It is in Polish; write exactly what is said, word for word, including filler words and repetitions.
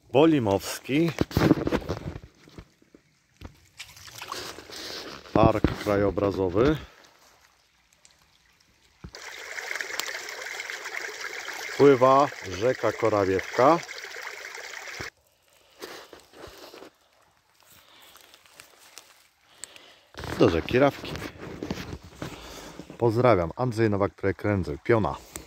Bolimowski, park krajobrazowy, pływa rzeka Korawiewka. Do rzeki Rawki. Pozdrawiam, Andrzej Nowak, projekt Krędzel, Piona.